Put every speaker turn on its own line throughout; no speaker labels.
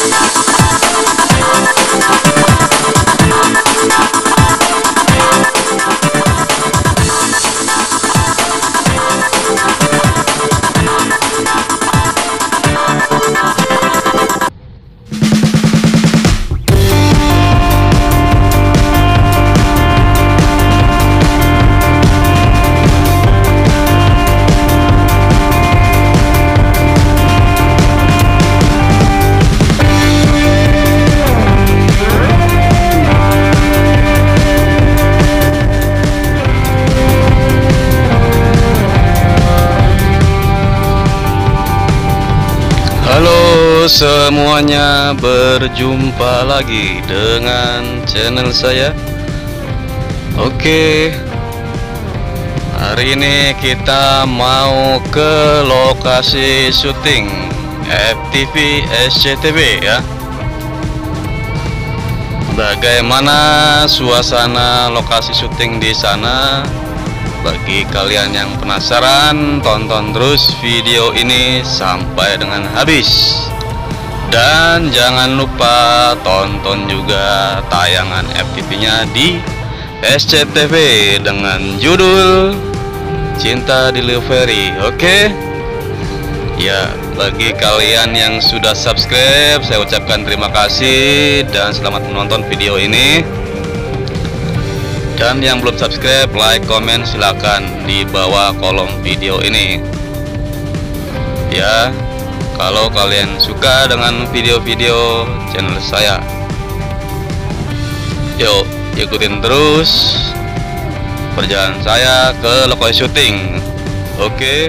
Halo semuanya, berjumpa lagi dengan channel saya. Oke, hari ini kita mau ke lokasi syuting FTV SCTV ya. Bagaimana suasana lokasi syuting di sana? Bagi kalian yang penasaran, tonton terus video ini sampai dengan habis. Dan jangan lupa tonton juga tayangan FTV-nya di SCTV dengan judul Cinta Delivery. Oke? Ya, bagi kalian yang sudah subscribe, saya ucapkan terima kasih dan selamat menonton video ini. Dan yang belum subscribe, like, komen silakan di bawah kolom video ini. Ya, kalau kalian suka dengan video-video channel saya, yuk ikutin terus perjalanan saya ke lokasi syuting. Oke.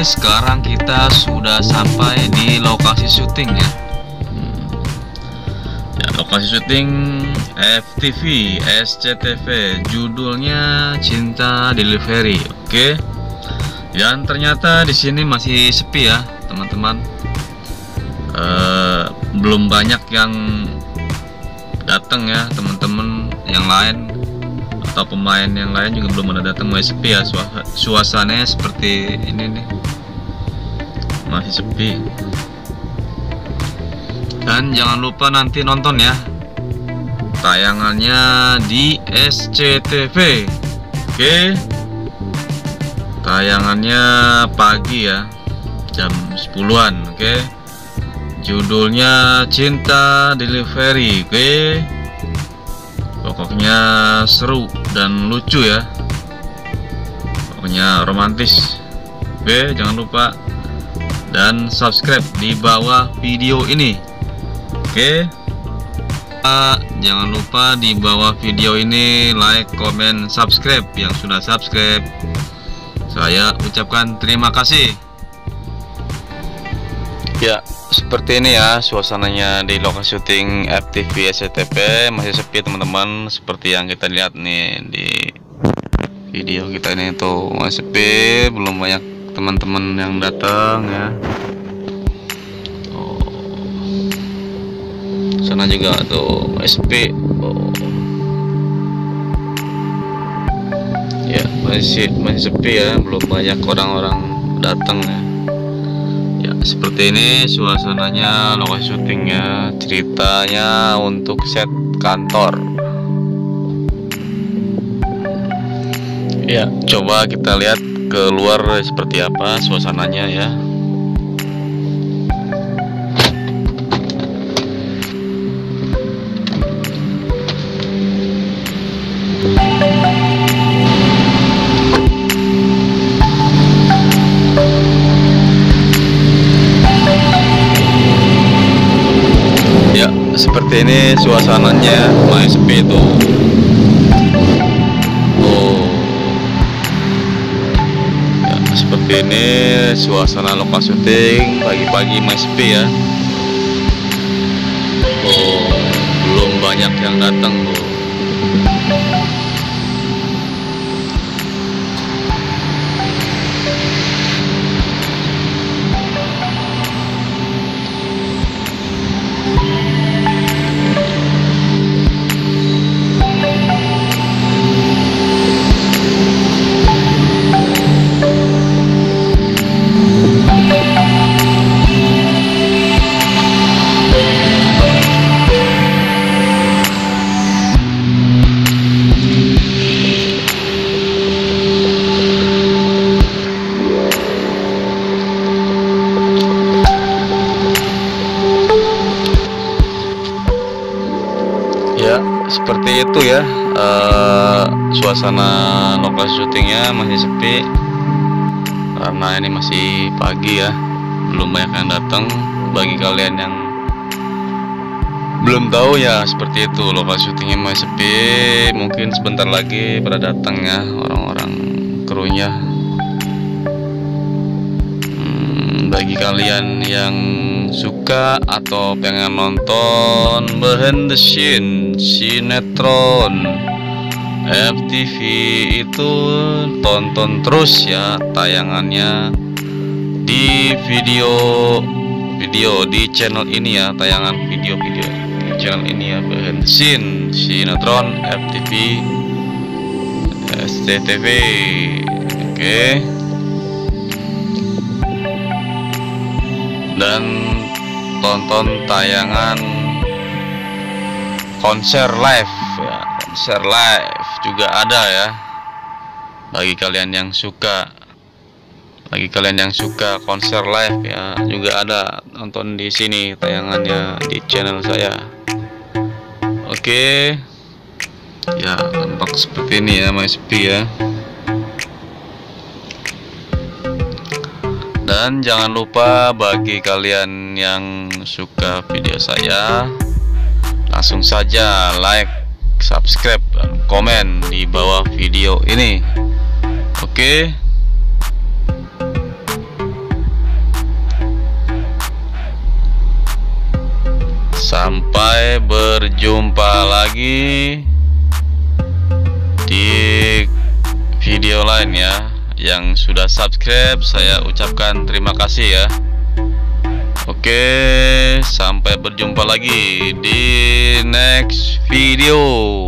Oke, sekarang kita sudah sampai di lokasi syuting ya. Lokasi syuting FTV SCTV, judulnya Cinta Delivery. Oke. Dan ternyata di sini masih sepi ya, teman-teman. Belum banyak yang datang ya, teman-teman yang lain atau pemain yang lain juga belum ada datang, masih sepi ya. Suasananya seperti ini nih, masih sepi. Dan jangan lupa nanti nonton ya tayangannya di SCTV. Oke, tayangannya pagi ya, jam 10-an. Oke, judulnya Cinta Delivery. Oke, pokoknya seru dan lucu ya, pokoknya romantis. Oke, jangan lupa dan subscribe di bawah video ini. Oke, jangan lupa di bawah video ini like, komen, subscribe. Yang sudah subscribe, saya ucapkan terima kasih. Ya, seperti ini ya suasananya di lokasi syuting FTV SCTV. Masih sepi teman-teman, seperti yang kita lihat nih di video kita ini tuh, masih sepi, belum banyak teman-teman yang datang ya. Sana juga tuh SP. Ya, masih sepi ya, belum banyak orang-orang datang ya. Ya, seperti ini suasananya lokasi syutingnya. Ceritanya untuk set kantor. Ya, coba kita lihat keluar seperti apa suasananya ya. Ya, seperti ini suasananya, masih sepi itu. Ya, seperti ini suasana lokasi syuting pagi-pagi, masih sepi ya. Belum banyak yang datang tuh. Ya, seperti itu ya. Suasana lokasi syutingnya masih sepi karena ini masih pagi ya, belum banyak yang datang. Bagi kalian yang belum tahu ya, seperti itu lokasi syutingnya masih sepi. Mungkin sebentar lagi pada datang ya orang-orang krunya. Bagi kalian yang suka atau pengen nonton behind the scene sinetron FTV itu, tonton terus ya tayangannya di video di channel ini ya, tayangan video-video di channel ini ya, behind the scene sinetron FTV SCTV. Oke. Dan tonton tayangan konser live ya, konser live juga ada ya. Bagi kalian yang suka konser live ya, juga ada, nonton di sini tayangannya di channel saya. Oke. Ya, tampak seperti ini ya, masih sepi ya. Dan jangan lupa bagi kalian yang suka video saya, langsung saja like, subscribe, dan komen di bawah video ini. Oke. Sampai berjumpa lagi di video lain ya. Yang sudah subscribe saya ucapkan terima kasih ya. Oke, sampai berjumpa lagi di next video.